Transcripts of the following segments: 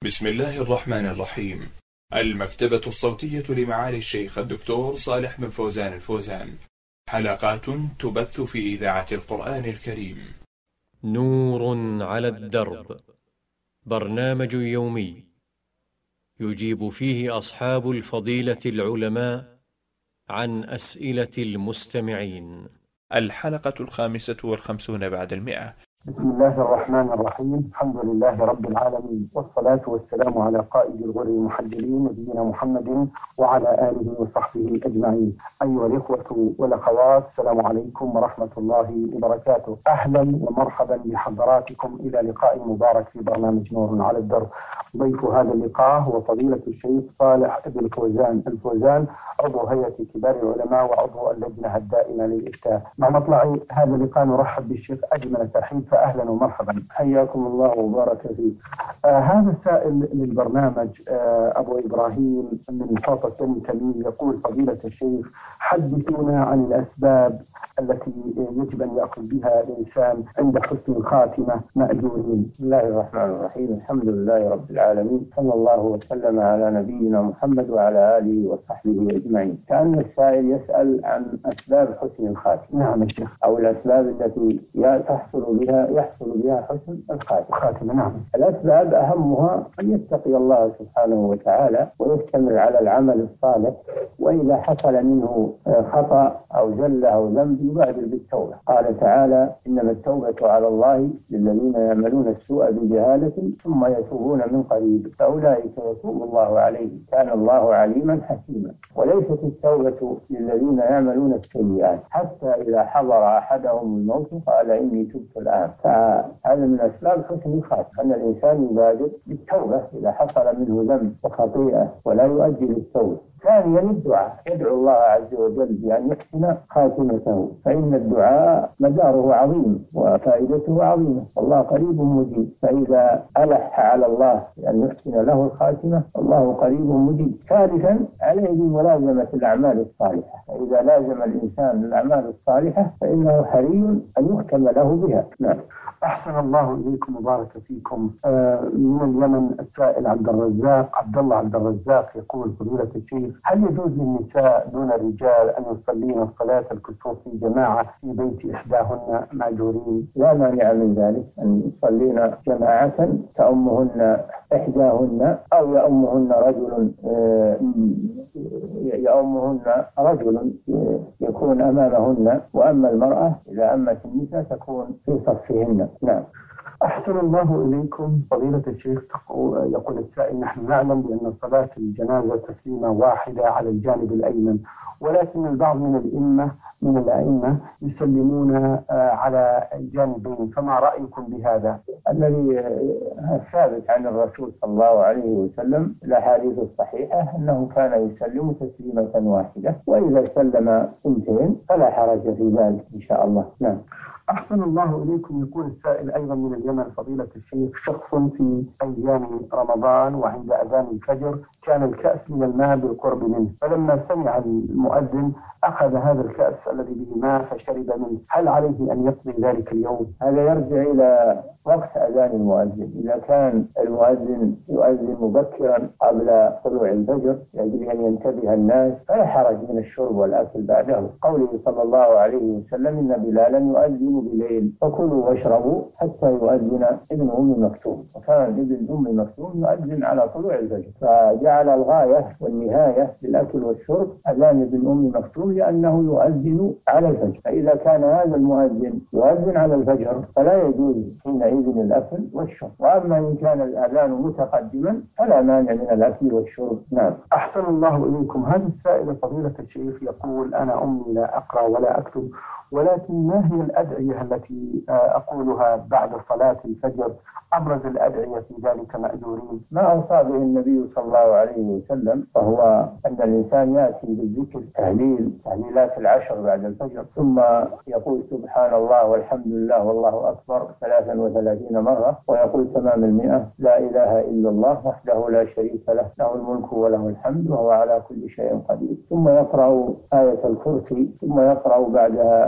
بسم الله الرحمن الرحيم. المكتبة الصوتية لمعالي الشيخ الدكتور صالح بن فوزان الفوزان. حلقات تبث في إذاعة القرآن الكريم. نور على الدرب، برنامج يومي يجيب فيه أصحاب الفضيلة العلماء عن أسئلة المستمعين. الحلقة 55 بعد 100. بسم الله الرحمن الرحيم. الحمد لله رب العالمين، والصلاة والسلام على قائد الغر المحجلين نبينا محمد وعلى آله وصحبه أجمعين. أيها الإخوة والأخوات، السلام عليكم ورحمة الله وبركاته. أهلا ومرحبا بحضراتكم إلى لقاء مبارك في برنامج نور على الدرب. ضيف هذا اللقاء هو فضيلة الشيخ صالح بن فوزان الفوزان، عضو هيئة كبار العلماء وعضو اللجنة الدائمة للإفتاء. مع مطلع هذا اللقاء نرحب بالشيخ أجمل ترحيب، فأهلا ومرحبا، حياكم الله وبارك فيه. هذا السائل للبرنامج أبو إبراهيم من فاطمة بن تميم يقول: فضيلة الشيخ، حدثونا عن الأسباب التي يجب أن يأخذ بها الإنسان عند حسن الخاتمة مأجورين. بسم الله الرحمن الرحيم. الحمد لله رب العالمين، صلى الله وسلم على نبينا محمد وعلى آله وصحبه أجمعين. كأن السائل يسأل عن أسباب حسن الخاتمة. نعم يا شيخ. أو الأسباب التي يحصل بها حسن الخاتمة. نعم. الأسباب أهمها أن يتقي الله سبحانه وتعالى ويستمر على العمل الصالح، وإذا حصل منه خطأ أو زلة أو ذنب يبادر بالتوبة. قال تعالى: إنما التوبة على الله للذين يعملون السوء بجهالة ثم يتوبون من قريب فأولئك يتوب الله عليهم كان الله عليما حكيما. وليست التوبة للذين يعملون السيئات حتى إذا حضر أحدهم الموت قال إني تبت الآن. فهذا من أسباب حسن الخاتمة، أن الإنسان يبادر بالتوبة إذا حصل منه ذنب وخطيئة ولا يؤجل التوبة. ثانيا الدعاء، يدعو الله عز وجل بأن يحسن خاتمته، فإن الدعاء مداره عظيم وفائدته عظيمة، والله قريب مجيب. فإذا ألح على الله بأن يحسن له الخاتمة الله قريب مجيب. ثالثا عليه بملازمة الأعمال الصالحة، فإذا لازم الإنسان الأعمال الصالحة فإنه حري أن يختم له بها. نعم. أحسن الله إليكم وبارك فيكم. من اليمن السائل عبد الله عبد الرزاق يقول: فضيلة الشيخ، هل يجوز للنساء دون الرجال أن يصلين صلاة الكسوف في جماعة في بيت إحداهن مأجورين؟ لا مانع من ذلك، أن يصلين جماعة تأمهن إحداهن أو يأمهن رجل يكون أمامهن، وأما المرأة إذا أمت النساء تكون في صفهن. نعم. أحسن الله إليكم فضيلة الشيخ. يقول السائل: نحن نعلم بأن صلاة الجنازة تسليمة واحدة على الجانب الأيمن، ولكن البعض من الأئمة يسلمون على الجانبين، فما رأيكم بهذا؟ الذي ثابت عن الرسول صلى الله عليه وسلم الأحاديث الصحيحة أنه كان يسلم تسليمة واحدة، وإذا سلم ثنتين فلا حرج في ذلك إن شاء الله. نعم. أحسن الله إليكم. يقول السائل أيضا من اليمن: فضيلة الشيخ، شخص في أيام رمضان وعند أذان الفجر كان الكأس من الماء بالقرب منه، فلما سمع المؤذن أخذ هذا الكأس الذي به ماء فشرب منه، هل عليه أن يقضي ذلك اليوم؟ هذا يرجع إلى وقت أذان المؤذن. إذا كان المؤذن يؤذن مبكرا قبل طلوع الفجر يجب أن ينتبه الناس، فلا حرج من الشرب والأكل بعده. قوله صلى الله عليه وسلم: إن بلالا يؤذن بالليل فكلوا واشربوا حتى يؤذن ابن أم مكتوم. وكان ابن أم مكتوم يؤذن على طلوع الفجر، فجعل الغاية والنهاية للأكل والشرب أذان ابن أم مكتوم لأنه يؤذن على الفجر. فإذا كان هذا المؤذن يؤذن على الفجر فلا يجوز حينئذ الأكل والشرب، وأما إن كان الأذان متقدما فلا مانع من الأكل والشرب. نعم. أحسن الله إليكم. هذا السائل فضيلة الشيخ يقول: أنا أمي لا أقرأ ولا أكتب، ولكن ما هي الأدعية التي أقولها بعد صلاة الفجر؟ أبرز الأدعية في ذلك مأجورين. ما أوصى به النبي صلى الله عليه وسلم وهو أن الإنسان يأتي بالذكر تهليلات العشر بعد الفجر، ثم يقول سبحان الله والحمد لله والله أكبر 33 مرة، ويقول تمام 100: لا إله إلا الله وحده لا شريك له، له الملك وله الحمد وهو على كل شيء قدير. ثم يقرأ آية الكرسي، ثم يقرأ بعدها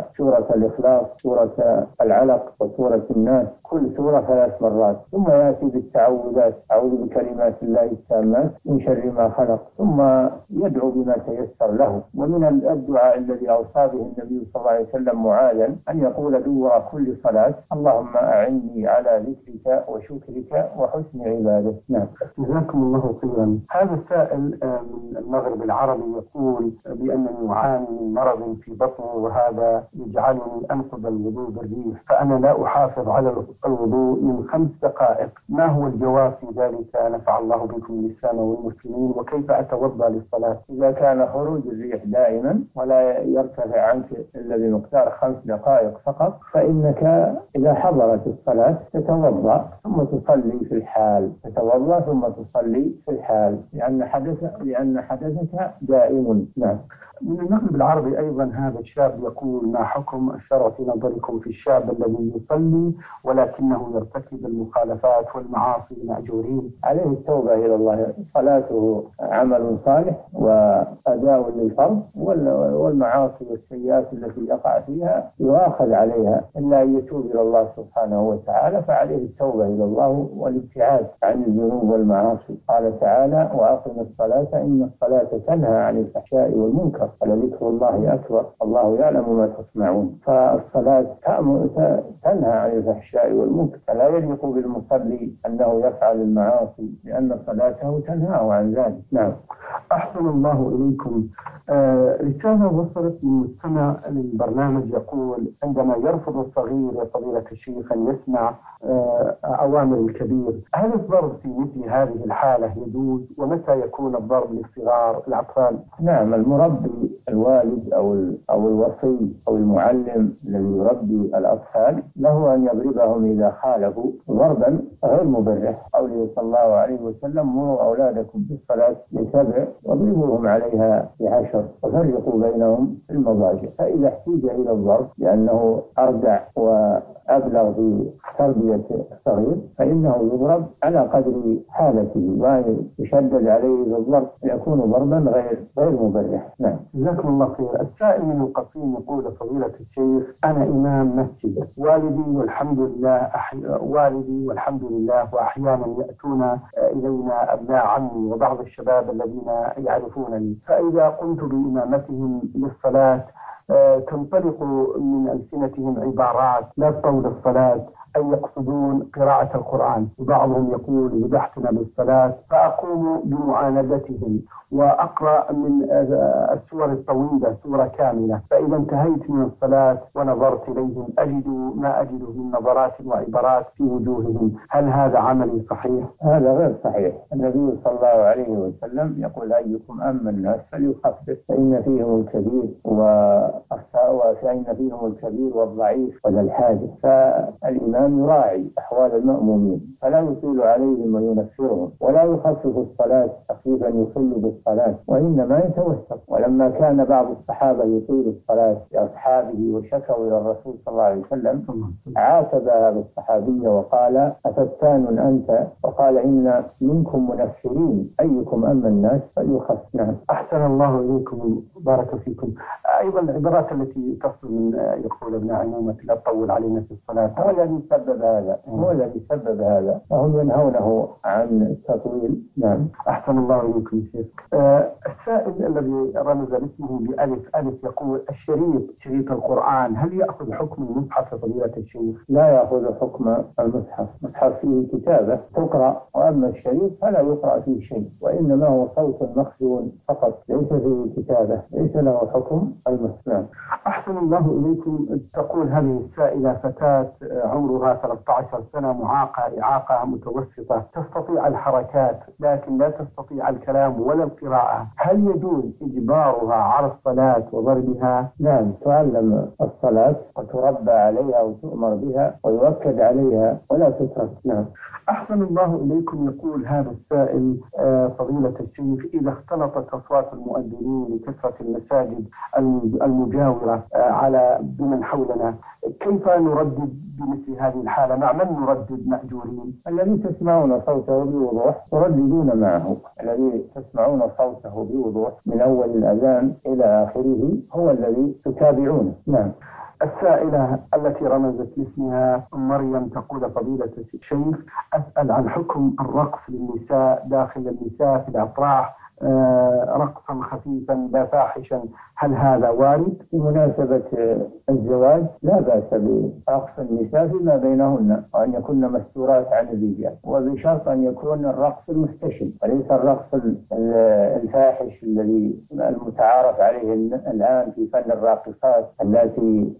سورة الإخلاص، سورة العلق، وسورة الناس، كل سورة 3 مرات، ثم يأتي بالتعوذات: أعوذ بكلمات الله التامات من شر ما خلق، ثم يدعو بما تيسر له. ومن الدعاء الذي أوصى به النبي صلى الله عليه وسلم معاذا أن يقول دبر كل صلاة: اللهم أعني على ذكرك وشكرك وحسن عبادتك. نعم. جزاكم الله خيرا. هذا السائل من المغرب العربي يقول بأنني أعاني من مرض في بطني، وهذا يجعلني أنقض الوضوء بالريح، فأنا لا أحافظ على الوضوء من 5 دقائق. ما هو الجواب في ذلك؟ نفع الله بكم الإسلام والمسلمين. وكيف أتوضأ للصلاة؟ إذا كان خروج الريح دائما ولا يرتفع عنك إلا بمقدار 5 دقائق فقط، فإنك إذا حضرت الصلاة تتوضأ ثم تصلي في الحال، تتوضأ ثم تصلي في الحال، لأن حدثك دائم. نعم. من المغرب العربي أيضا هذا الشاب يقول: ما حكم الشرع في نظركم في الشاب الذي يصلي ولكنه يرتكب المخالفات والمعاصي المأجورين؟ عليه التوبة إلى الله. صلاته عمل صالح وأداء للفرض، والمعاصي والسيئات التي يقع فيها يؤاخذ عليها إلا أن يتوب إلى الله سبحانه وتعالى، فعليه التوبة إلى الله والابتعاد عن الذنوب والمعاصي. قال تعالى: وأقم الصلاة إن الصلاة تنهى عن الفحشاء والمنكر ولذكر الله أكبر الله يعلم ما تصنعون. فالصلاة تنهى عن الفحشاء والمنكر، فلا يليق بالمصلي أنه يفعل المعاصي لأن صلاته تنهاه عن ذلك. نعم. أحسن الله إليكم. رسالة وصلت من مستمع للبرنامج يقول: عندما يرفض الصغير يا فضيلة الشيخ أن يسمع أوامر الكبير، هل الضرب في مثل هذه الحالة يجوز؟ ومتى يكون الضرب للصغار الأطفال؟ نعم، المربي الوالد أو الوصي أو المعلم الذي يربي الأطفال له أن يضربهم إذا خالفوا ضربا غير مبرح. قوله صلى الله عليه وسلم: مروا أولادكم بالصلاة ل7 واضربوهم عليها ل10 وفرقوا بينهم في المضاجع. فإذا احتاج إلى الضرب لأنه أردع وأبلغ في تربية الصغير فإنه يضرب على قدر حالته، ويشدد عليه بالضرب يكون ضربا غير مبرح. نعم. جزاكم الله خير. السائل من القصيم يقول: فضيلة الشيخ، أنا إمام مسجد، والدي والحمد لله وأحيانا يأتون إلينا أبناء عمي وبعض الشباب الذين يعرفونني، فإذا قمت بإمامتهم للصلاة تنطلق من ألسنتهم عبارات لا تطول الصلاة، أي يقصدون قراءة القرآن. وبعضهم يقول: ذبحتنا بالصلاة، فأقوم بمعاندتهم وأقرأ من السور الطويلة سورة كاملة، فإذا انتهيت من الصلاة ونظرت إليهم أجد ما أجد من نظرات وعبارات في وجوههم. هل هذا عملي صحيح؟ هذا غير صحيح. النبي صلى الله عليه وسلم يقول: أيكم أما الناس فليخفف فإن فيهم الكبير والضعيف وذا الحاجة. فالإمام يراعي أحوال المأمومين فلا يطيل عليهم وينفرهم، ولا يخفف الصلاة تخفيفا يصل بالصلاة، وإنما يتوسط. ولما كان بعض الصحابة يطيل الصلاة لأصحابه وشكوا إلى الرسول صلى الله عليه وسلم عاتب هذا الصحابي وقال: أفتان أنت؟ وقال: إن منكم منفرين أيكم أما الناس فليخفف. نعم. أحسن الله إليكم بارك فيكم. أيضا العبارات التي تصل من يقول ابن عمومة لا تطول علينا في الصلاة هو الذي سبب هذا، فهم ينهونه عن التطويل. نعم. أحسن الله إليكم شيخ. السائل الذي رمز اسمه بألف يقول: شريط القرآن هل يأخذ حكم المصحف فضيلة الشيخ؟ لا يأخذ حكم المصحف. المصحف فيه كتابة تقرأ، وأما الشريط فلا يقرأ فيه شيء، وإنما هو صوت مخزون فقط، ليس فيه كتابة، ليس له حكم المصحف. أحسن الله إليكم. تقول هذه السائلة: فتاة عمرها 13 سنة معاقة إعاقة متوسطة، تستطيع الحركات لكن لا تستطيع الكلام ولا القراءة، هل يجوز إجبارها على الصلاة وضربها؟ نعم، تعلم الصلاة وتربى عليها وتؤمر بها ويؤكد عليها ولا تترك. نعم. أحسن الله إليكم. يقول هذا السائل: فضيلة الشيخ، إذا اختلطت أصوات المؤذنين لكثرة المساجد المجاورة على بمن حولنا، كيف نردد بمثل هذه الحالة؟ مع من نردد مأجورين؟ الذي تسمعون صوته بوضوح ترددون معه، الذي تسمعون صوته بوضوح من أول الأذان إلى آخره هو الذي تتابعونه. نعم. السائلة التي رمزت لاسمها مريم تقول: فضيلة الشيخ، أسأل عن حكم الرقص للنساء داخل النساء في الأفراح، رقصا خفيفا لا فاحشا، هل هذا وارد؟ بمناسبة الزواج لا بأس برقص النساء فيما بينهن، وأن يكن مستورات عن الرجال، وبشرط أن يكون الرقص المحتشم وليس الرقص الفاحش الذي المتعارف عليه الآن في فن الراقصات التي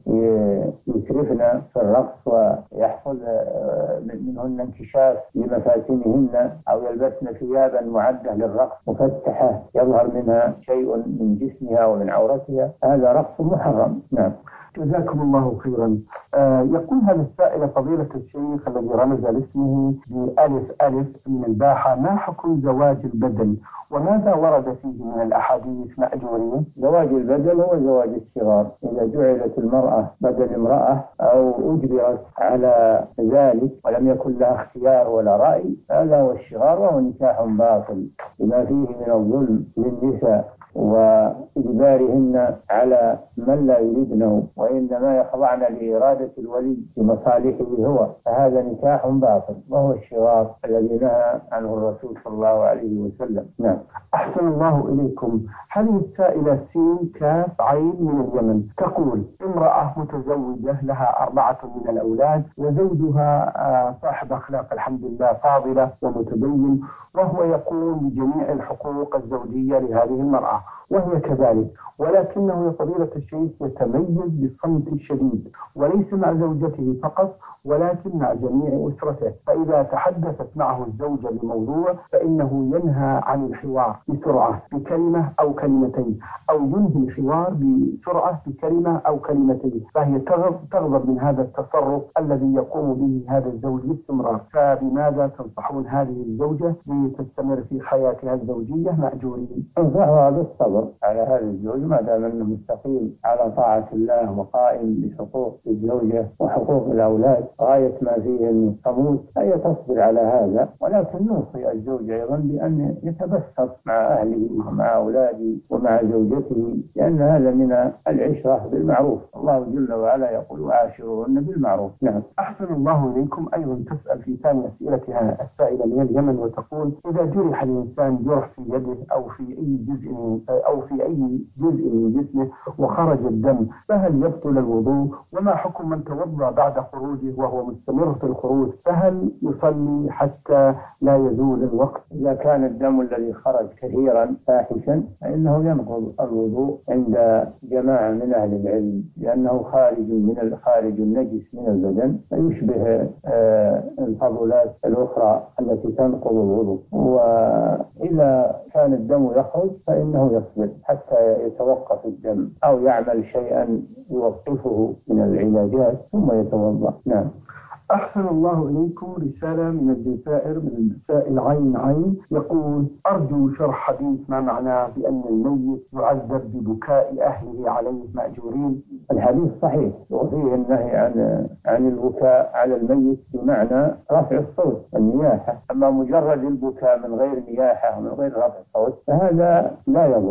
يسرفن في الرقص ويحصل منهن انكشاف لمفاتنهن، أو يلبسن ثيابا معدة للرقص مفتحة يظهر منها شيء من جسمها ومن عورتها، هذا رقص محرم. نعم. جزاكم الله خيرا. يقول هذا السائل: فضيلة الشيخ الذي رمز لاسمه بألف ألف من الباحة، ما حكم زواج البدل وماذا ورد فيه من الأحاديث مأجورين؟ زواج البدل هو زواج الصغار، إذا جعلت المرأة بدل امرأة أو أجبرت على ذلك ولم يكن لها اختيار ولا رأي، هذا هو الصغار، وهو نكاح باطل بما فيه من الظلم للنساء وإجبارهن على من لا يريدنه، وإنما يخضعن لإرادة الولي بمصالحه هو، فهذا نكاح باطل وهو الشغار الذي نهى عنه الرسول صلى الله عليه وسلم. نعم. أحسن الله إليكم. هذه السائلة سين كاف عين من اليمن تقول: امرأة متزوجة لها 4 من الأولاد، وزوجها صاحب أخلاق الحمد لله فاضلة ومتدين، وهو يقوم بجميع الحقوق الزوجية لهذه المرأة وهي كذلك، ولكنه يا فضيلة الشيخ يتميز بالصمت الشديد، وليس مع زوجته فقط ولكن مع جميع أسرته، فإذا تحدثت معه الزوجة بموضوع فإنه ينهى عن الحوار بسرعة بكلمة أو كلمتين، أو ينهي الحوار بسرعة بكلمة أو كلمتين، فهي تغضب من هذا التصرف الذي يقوم به هذا الزوج باستمرار. فبماذا تنصحون هذه الزوجة لتستمر في حياتها الزوجية مأجورين؟ أنصحها بالصبر على هذا الزوج ما دام أنه مستقيم على طاعة الله وقائم بحقوق الزوجة وحقوق الأولاد غاية ما فيه أن تموت، فهي تصبر على هذا، ولكن نوصي الزوج أيضا بأن يتبسط مع أهله ومع أولاده ومع زوجته، لأن هذا من العشرة بالمعروف، الله جل وعلا يقول: وعاشروهن بالمعروف. نعم. أحسن الله إليكم. أيضا تسأل في ثاني أسئلتها السائلة من اليمن وتقول: إذا جرح الإنسان جرح في يده أو في أي جزء من جسمه وخرج الدم، فهل يبطل الوضوء؟ وما حكم من توضأ بعد خروجه وهو مستمر في الخروج، فهل يصلي حتى لا يزول الوقت؟ إذا كان الدم الذي خرج كثيرا فاحشا فإنه ينقض الوضوء عند جماعة من أهل العلم، لأنه خارج النجس من البدن، فيشبه الفضلات الأخرى التي تنقض الوضوء. وإذا كان الدم يخرج فإنه يصبر حتى يتوقف الدم أو يعمل شيئا يوقفه من العلاجات ثم يتوضأ. نعم. أحسن الله إليكم. رسالة من الجزائر من السائل عين يقول: أرجو شرح حديث ما معناه بأن الميت يعذب ببكاء أهله عليه مأجورين. الحديث صحيح، وفيه النهي عن البكاء على الميت بمعنى رفع الصوت النياحة، أما مجرد البكاء من غير نياحة ومن غير رفع صوت فهذا لا يضر،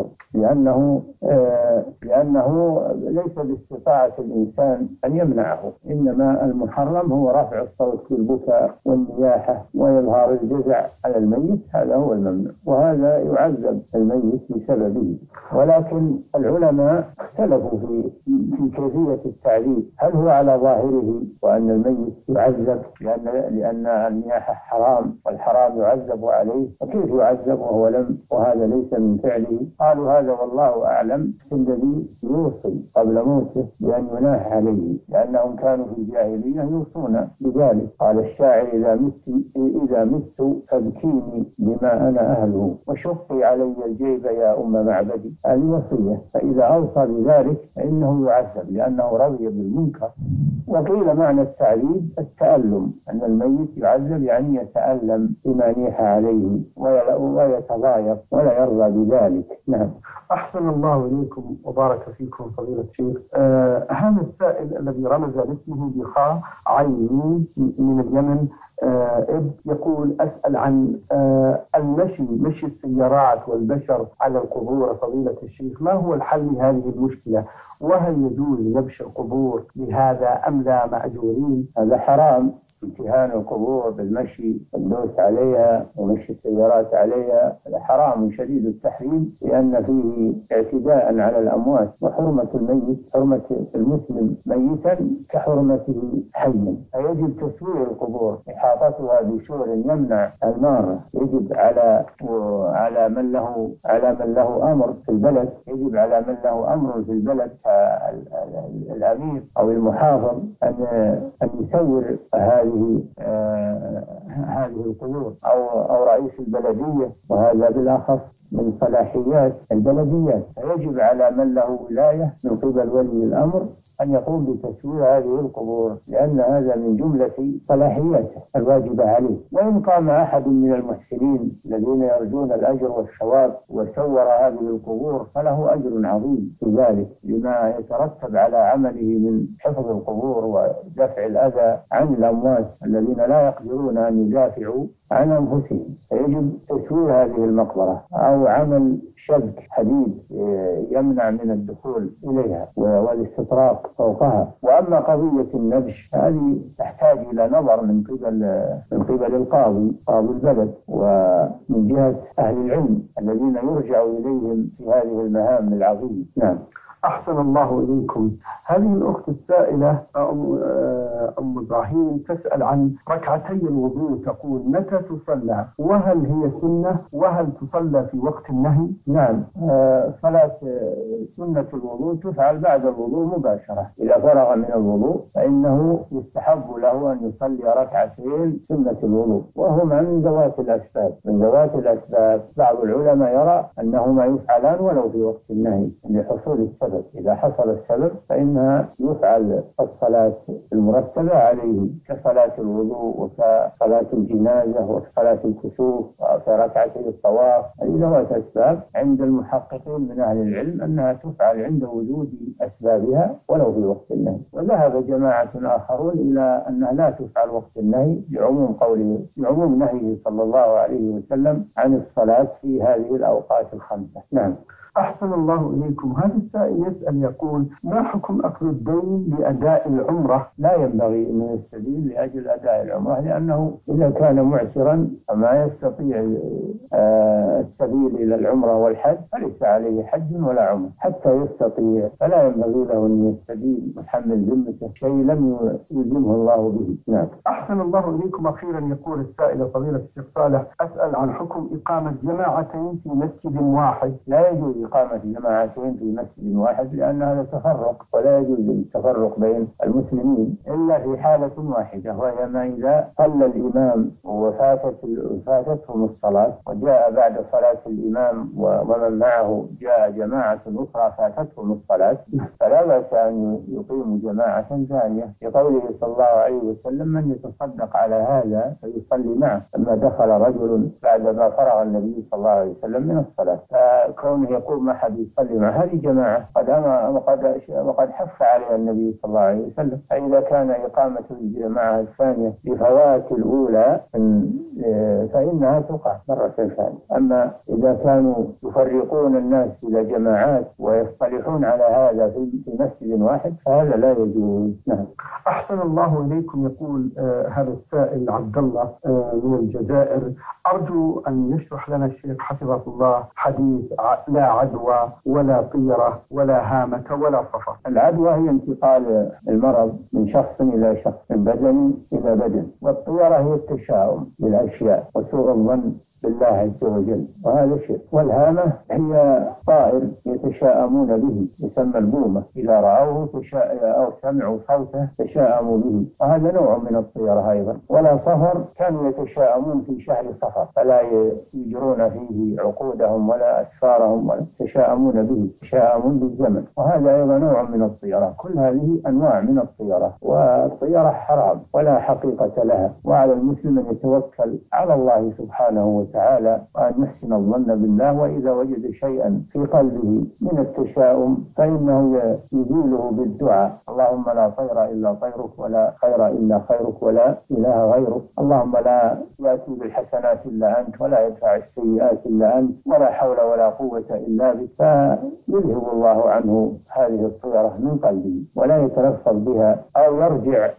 لأنه ليس باستطاعة الإنسان أن يمنعه، إنما المحرم هو رفع الصوت بالبكاء والنياحة ويظهر الجزع على الميت، هذا هو الممنوع، وهذا يعذب الميت بسببه. ولكن العلماء اختلفوا في كيفية التعذيب، هل هو على ظاهره وأن الميت يعذب لأن النياحة حرام والحرام يعذب عليه، وكيف يعذب وهذا ليس من فعله؟ قالوا هذا والله أعلم الذي يوصي قبل موته بأن يناح عليه، لأنهم كانوا في الجاهلية يوصون بذلك. قال الشاعر: إذا مت فابكيني بما أنا أهله، وشقي علي الجيب يا أم معبدي، هذه وصية، فإذا أوصى بذلك فإنه يعذب لأنه رضي بالمنكر. وقيل معنى التعذيب التألم، أن الميت يعذب يعني يتألم بما نيح عليه ويتضايق ولا يرضى بذلك. نعم. أحسن الله إليكم وبارك فيكم فضيلة الشيخ. هذا السائل الذي رمز لاسمه بخاء عين من اليمن يقول: أسأل عن مشي السيارات والبشر على القبور فضيلة الشيخ، ما هو الحل لهذه المشكلة؟ وهل يجوز يجوز نبش القبور بهذا أم لا مأجورين؟ هذا حرام، امتهان القبور بالمشي والدوس عليها ومشي السيارات عليها، هذا حرام شديد التحريم، لأن فيه اعتداء على الأموات، وحرمة الميت، حرمة المسلم ميتا كحرمته حيا. فيجب تسوير القبور، إحاطتها بسور يمنع المار، يجب على من له أمر في البلد، يجب على من له أمر في البلد الأمير أو المحافظ أن يسور هذه القبور أو رئيس البلدية، وهذا بالأخص من صلاحيات البلديات. فيجب على من له ولاية من قبل ولي الأمر أن يقوم بتسوير هذه القبور، لأن هذا من جملة صلاحياته الواجبة عليه. وإن قام أحد من المحسنين الذين يرجون الأجر والثواب وسور هذه القبور فله أجر عظيم في ذلك، لما يترتب على عمله من حفظ القبور ودفع الأذى عن الأموات الذين لا يقدرون أن يدافعوا عن أنفسهم. فيجب تسوير هذه المقبرة أو عمل شبك حديد يمنع من الدخول إليها والاستطراق فوقها. وأما قضية النبش هذه تحتاج إلى نظر من قبل القاضي، قاضي البلد، ومن جهة أهل العلم الذين يرجع إليهم في هذه المهام العظيمة. نعم. أحسن الله إليكم. هذه الأخت السائلة أم إبراهيم تسأل عن ركعتي الوضوء، تقول متى تصلى، وهل هي سنة، وهل تصلى في وقت النهي؟ نعم، صلاة سنة الوضوء تفعل بعد الوضوء مباشرة. إذا فرغ من الوضوء فإنه يستحب له أن يصلي ركعتين سنة الوضوء، وهما من ذوات الأسباب. بعض العلماء يرى أنهما يفعلان ولو في وقت النهي لحصول السبب. إذا حصل السبب فإنها يفعل الصلاة المرتبة عليه كصلاة الوضوء وكصلاة الجنازة وكصلاة الكسوف وكركعتي الطواف. ذوات أسباب عند المحققين من أهل العلم أنها تفعل عند وجود أسبابها ولو في وقت النهي. وذهب جماعة آخرون إلى أنها لا تفعل وقت النهي لعموم نهيه صلى الله عليه وسلم عن الصلاة في هذه الأوقات الخمسة. نعم. أحسن الله إليكم. هذا السائل يسأل يقول ما حكم أخذ الدين لأداء العمرة؟ لا ينبغي أن يستدين لأجل أداء العمرة، لأنه إذا كان معسرا فما يستطيع السبيل إلى العمرة والحج فليس عليه حج ولا عمرة حتى يستطيع، فلا ينبغي له أن يستدين محمل ذمته شيء لم يلزمه الله به. نعم. أحسن الله إليكم. أخيرا يقول السائل فضيلة الشيخ صالح أسأل عن حكم إقامة جماعتين في مسجد واحد. لا يجوز إقامة جماعتين في مسجد واحد، لأن هذا تفرق، ولا يجوز التفرق بين المسلمين إلا في حالة واحدة، وهي ما إذا صلى الإمام وفاتتهم الصلاة وجاء بعد صلاة الإمام ومن معه جاء جماعة أخرى فاتتهم الصلاة، فلا بأس أن يقيموا جماعة ثانية، لقوله صلى الله عليه وسلم من يتصدق على هذا فيصلي معه. لما دخل رجل بعدما فرغ النبي صلى الله عليه وسلم من الصلاة، فكونه يقوم أحد يصلي مع هذه جماعة وقد حث عليها النبي صلى الله عليه وسلم. فإذا كان إقامة الجماعة الثانية بفوات الأولى فإنها تقع مرة ثانية. أما إذا كانوا يفرقون الناس إلى جماعات ويصطلحون على هذا في مسجد واحد فهذا لا يجوز. نعم. أحسن الله إليكم. يقول هذا السائل عبد الله من الجزائر أرجو أن يشرح لنا الشيخ حفظه الله حديث لا عدوى ولا طيرة ولا هامة ولا صفر. العدوى هي انتقال المرض من شخص إلى شخص، من بدن إلى بدن، والطيرة هي التشاؤم بالأشياء وسوء الظن بالله عز وجل، وهذا شيء. والهامة هي طائر يتشاءمون به يسمى البومة، إذا رأوه أو سمعوا صوته تشاءموا به، وهذا نوع من الطيرة أيضا. ولا صفر كانوا يتشاءمون في شهر صفر فلا يجرون فيه عقودهم ولا أسفارهم ولا يتشاءمون به، يتشاءمون بالزمن، وهذا أيضا نوع من الطيرة. كل هذه أنواع من الطيرة، والطيرة حرام ولا حقيقة لها، وعلى المسلم أن يتوكل على الله سبحانه وتعالى وتعالى، وأن يحسن الظن بالله، وإذا وجد شيئا في قلبه من التشاؤم فإنه يزيله بالدعاء: اللهم لا طير إلا طيرك، ولا خير إلا خيرك، ولا إله غيرك، اللهم لا يأتي بالحسنات إلا أنت، ولا يدفع السيئات إلا أنت، ولا حول ولا قوة إلا بك. فيذهب الله عنه هذه الطيرة من قلبه ولا يتلفظ بها أو يرجع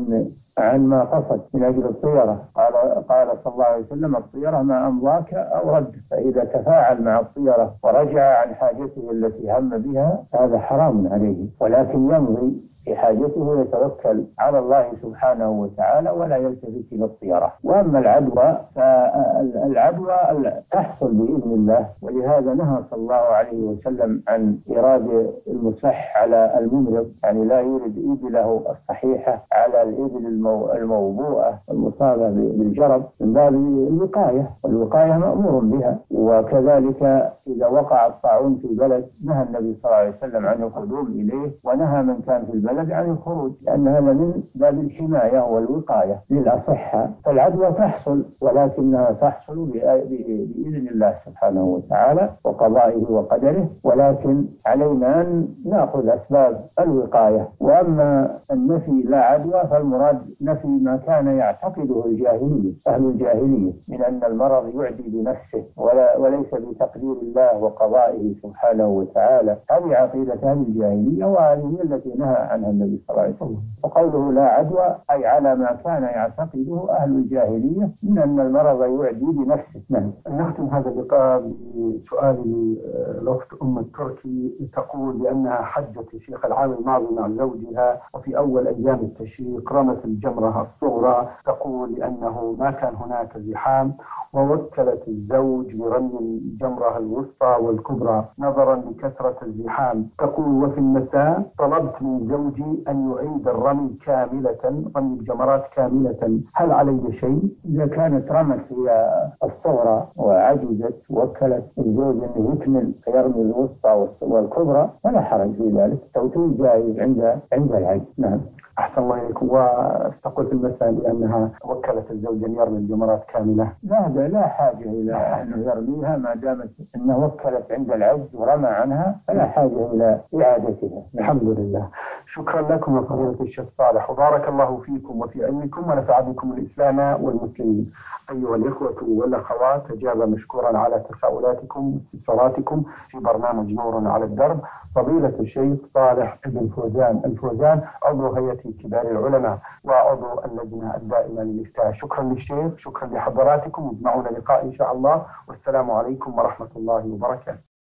عن ما قصد من أجل الطيرة. قال صلى الله عليه وسلم: الطيرة ما أمضاك أو رد. فإذا تفاعل مع الطيرة ورجع عن حاجته التي هم بها هذا حرام عليه، ولكن يمضي في حاجته ويتوكل على الله سبحانه وتعالى ولا يلتفت إلى الطيرة. وأما العدوى فالعدوى تحصل بإذن الله، ولهذا نهى صلى الله عليه وسلم عن إيراد المصح على الممرض، يعني لا يورد إبله الصحيحة على الإبل الموبوءة المصابة بالجرب من باب الوقاية، والوقاية مأمور بها. وكذلك إذا وقع الطاعون في بلد نهى النبي صلى الله عليه وسلم عن القدوم إليه، ونهى من كان في البلد عن الخروج، لأن هذا من باب الحماية والوقاية للأصحة. فالعدوى تحصل، ولكنها تحصل بإذن الله سبحانه وتعالى وقضائه وقدره، ولكن علينا أن نأخذ أسباب الوقاية. وأما النفي لا عدوى فالمراد نفي ما كان يعتقده الجاهلية، أهل الجاهلية، من أن المرض يعدي بنفسه وليس بتقدير الله وقضائه سبحانه وتعالى. هذه عقيدة أهل الجاهلية، وهذه التي نهى عنها النبي صلى الله عليه وسلم. وقوله لا عدوى أي على ما كان يعتقده أهل الجاهلية من أن المرض يعدي بنفسه. نختم هذا اللقاء بسؤال الأخت أم التركي، تقول بأنها حجت الشيخ العام الماضي مع زوجها، وفي أول أيام التشريق رمت الجمرة الصغرى. تقول لأنه ما كان هناك زحام، ووكلت الزوج برمي الجمرة الوسطى والكبرى نظرا لكثرة الزحام. تقول: وفي المساء طلبت من زوجي أن يعيد الرمي كاملة، رمي الجمرات كاملة، هل علي شيء؟ إذا كانت رمت هي الصغرى وعجزت وكلت الزوج أنه يكمل يرمي الوسطى والكبرى فلا حرج في ذلك، التوكيل جائز عند العجز. نعم. أحسن الله إليكم. وتقول في المساء بأنها وكلت الزوج أن يرمي الجمرات كاملة. لا حاجة إلى أنه يرميها، ما دامت أنه وكلت عند العجز ورمى عنها فلا حاجة إلى إعادتها. الحمد لله. شكرا لكم يا فضيلة الشيخ صالح، وبارك الله فيكم وفي علمكم، ونفع بكم الإسلام والمسلمين. أيها الإخوة والأخوات، أجاب مشكورا على تساؤلاتكم واستفساراتكم في برنامج نور على الدرب فضيلة الشيخ صالح بن فوزان الفوزان، عضو هيئة كبار العلماء وعضو اللجنة الدائمة للإفتاء. شكرا للشيخ، شكرا لحضراتكم، يجمعنا لقاء إن شاء الله، والسلام عليكم ورحمة الله وبركاته.